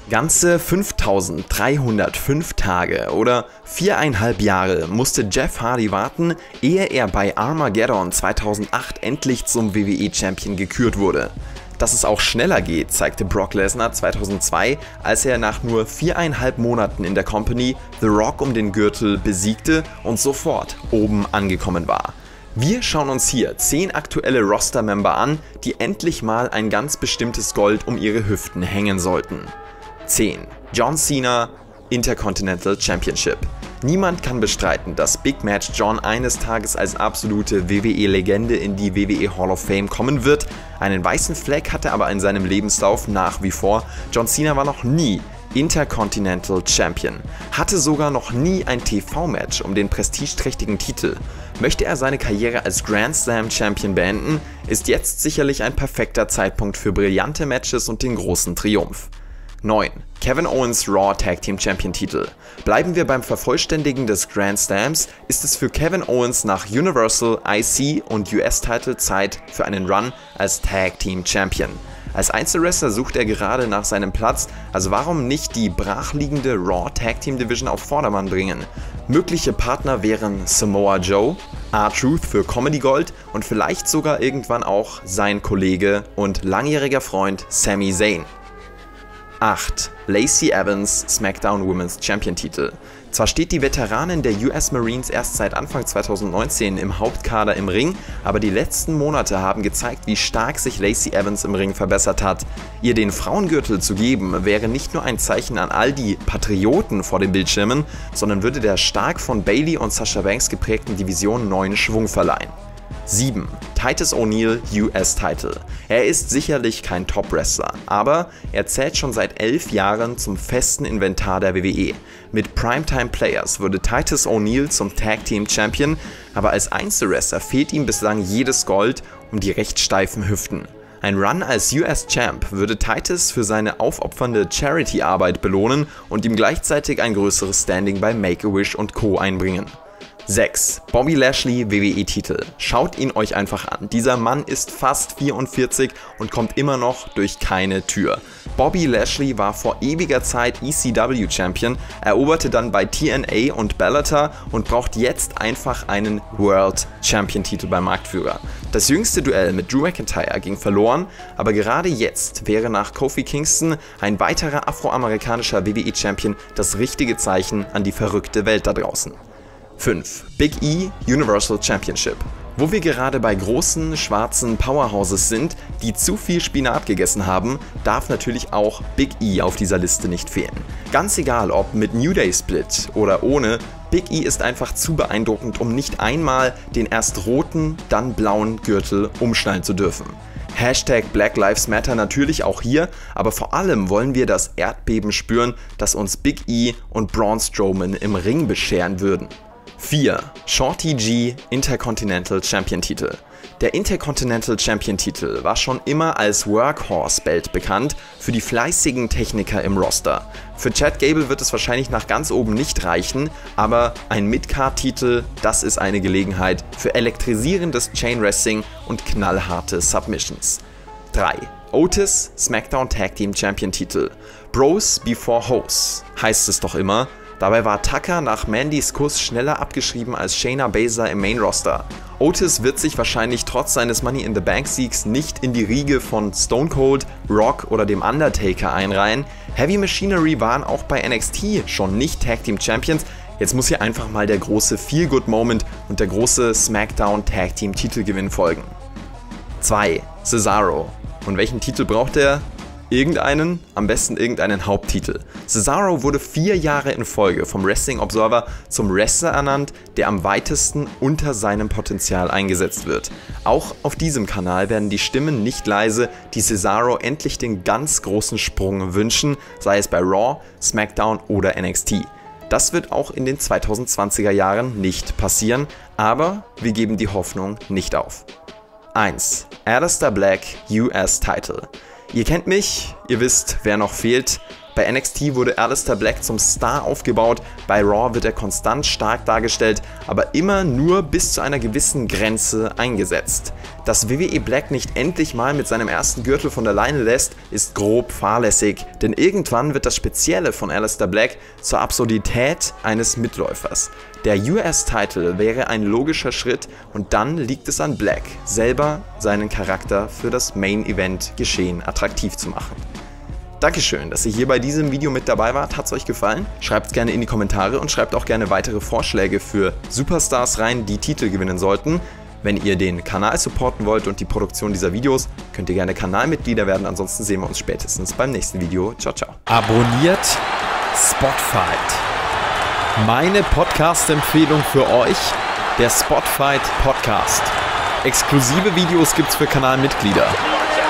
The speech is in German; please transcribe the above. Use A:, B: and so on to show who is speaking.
A: Ganze 5305 Tage oder 4,5 Jahre musste Jeff Hardy warten, ehe er bei Armageddon 2008 endlich zum WWE-Champion gekürt wurde. Dass es auch schneller geht, zeigte Brock Lesnar 2002, als er nach nur 4,5 Monaten in der Company The Rock um den Gürtel besiegte und sofort oben angekommen war. Wir schauen uns hier 10 aktuelle Roster-Member an, die endlich mal ein ganz bestimmtes Gold um ihre Hüften hängen sollten. 10. John Cena, Intercontinental Championship. Niemand kann bestreiten, dass Big Match John eines Tages als absolute WWE-Legende in die WWE Hall of Fame kommen wird. Einen weißen Fleck hatte er aber in seinem Lebenslauf nach wie vor. John Cena war noch nie Intercontinental Champion, hatte sogar noch nie ein TV-Match um den prestigeträchtigen Titel. Möchte er seine Karriere als Grand Slam Champion beenden, ist jetzt sicherlich ein perfekter Zeitpunkt für brillante Matches und den großen Triumph. 9. Kevin Owens Raw Tag Team Champion Titel. Bleiben wir beim Vervollständigen des Grand Slams, ist es für Kevin Owens nach Universal, IC und US-Titel Zeit für einen Run als Tag Team Champion. Als Einzelwrestler sucht er gerade nach seinem Platz, also warum nicht die brachliegende Raw Tag Team Division auf Vordermann bringen? Mögliche Partner wären Samoa Joe, R-Truth für Comedy Gold und vielleicht sogar irgendwann auch sein Kollege und langjähriger Freund Sami Zayn. 8. Lacey Evans SmackDown Women's Champion Titel. Zwar steht die Veteranin der US Marines erst seit Anfang 2019 im Hauptkader im Ring, aber die letzten Monate haben gezeigt, wie stark sich Lacey Evans im Ring verbessert hat. Ihr den Frauengürtel zu geben, wäre nicht nur ein Zeichen an all die Patrioten vor den Bildschirmen, sondern würde der stark von Bayley und Sasha Banks geprägten Division neuen Schwung verleihen. 7. Titus O'Neil US-Title. Er ist sicherlich kein Top-Wrestler, aber er zählt schon seit 11 Jahren zum festen Inventar der WWE. Mit Primetime Players wurde Titus O'Neil zum Tag Team Champion, aber als Einzelwrestler fehlt ihm bislang jedes Gold um die recht steifen Hüften. Ein Run als US-Champ würde Titus für seine aufopfernde Charity-Arbeit belohnen und ihm gleichzeitig ein größeres Standing bei Make-A-Wish und Co. einbringen. 6. Bobby Lashley WWE-Titel. Schaut ihn euch einfach an. Dieser Mann ist fast 44 und kommt immer noch durch keine Tür. Bobby Lashley war vor ewiger Zeit ECW-Champion, eroberte dann bei TNA und Bellator und braucht jetzt einfach einen World Champion-Titel beim Marktführer. Das jüngste Duell mit Drew McIntyre ging verloren, aber gerade jetzt wäre nach Kofi Kingston ein weiterer afroamerikanischer WWE-Champion das richtige Zeichen an die verrückte Welt da draußen. 5. Big E Universal Championship. Wo wir gerade bei großen, schwarzen Powerhouses sind, die zu viel Spinat gegessen haben, darf natürlich auch Big E auf dieser Liste nicht fehlen. Ganz egal ob mit New Day Split oder ohne, Big E ist einfach zu beeindruckend, um nicht einmal den erst roten, dann blauen Gürtel umschnallen zu dürfen. Hashtag Black Lives Matter natürlich auch hier, aber vor allem wollen wir das Erdbeben spüren, das uns Big E und Braun Strowman im Ring bescheren würden. 4. Shorty G Intercontinental Champion Titel. Der Intercontinental Champion Titel war schon immer als Workhorse Belt bekannt für die fleißigen Techniker im Roster. Für Chad Gable wird es wahrscheinlich nach ganz oben nicht reichen, aber ein Midcard-Titel, das ist eine Gelegenheit für elektrisierendes Chain Wrestling und knallharte Submissions. 3. Otis SmackDown Tag Team Champion Titel. Bros before Hoes heißt es doch immer. Dabei war Tucker nach Mandys Kuss schneller abgeschrieben als Shayna Baszler im Main Roster. Otis wird sich wahrscheinlich trotz seines Money in the Bank Siegs nicht in die Riege von Stone Cold, Rock oder dem Undertaker einreihen. Heavy Machinery waren auch bei NXT schon nicht Tag Team Champions. Jetzt muss hier einfach mal der große Feel-Good-Moment und der große SmackDown Tag Team Titelgewinn folgen. 2. Cesaro. Und welchen Titel braucht er? Irgendeinen, am besten irgendeinen Haupttitel. Cesaro wurde 4 Jahre in Folge vom Wrestling Observer zum Wrestler ernannt, der am weitesten unter seinem Potenzial eingesetzt wird. Auch auf diesem Kanal werden die Stimmen nicht leise, die Cesaro endlich den ganz großen Sprung wünschen, sei es bei Raw, SmackDown oder NXT. Das wird auch in den 2020er Jahren nicht passieren, aber wir geben die Hoffnung nicht auf. 1. Aleister Black US Title. Ihr kennt mich, ihr wisst, wer noch fehlt. Bei NXT wurde Aleister Black zum Star aufgebaut, bei Raw wird er konstant stark dargestellt, aber immer nur bis zu einer gewissen Grenze eingesetzt. Dass WWE Black nicht endlich mal mit seinem ersten Gürtel von der Leine lässt, ist grob fahrlässig, denn irgendwann wird das Spezielle von Aleister Black zur Absurdität eines Mitläufers. Der US-Title wäre ein logischer Schritt und dann liegt es an Black, selber seinen Charakter für das Main-Event-Geschehen attraktiv zu machen. Dankeschön, dass ihr hier bei diesem Video mit dabei wart. Hat es euch gefallen? Schreibt es gerne in die Kommentare und schreibt auch gerne weitere Vorschläge für Superstars rein, die Titel gewinnen sollten. Wenn ihr den Kanal supporten wollt und die Produktion dieser Videos, könnt ihr gerne Kanalmitglieder werden. Ansonsten sehen wir uns spätestens beim nächsten Video. Ciao, ciao.
B: Abonniert Spotfight. Meine Podcast-Empfehlung für euch, der Spotfight Podcast. Exklusive Videos gibt's für Kanalmitglieder.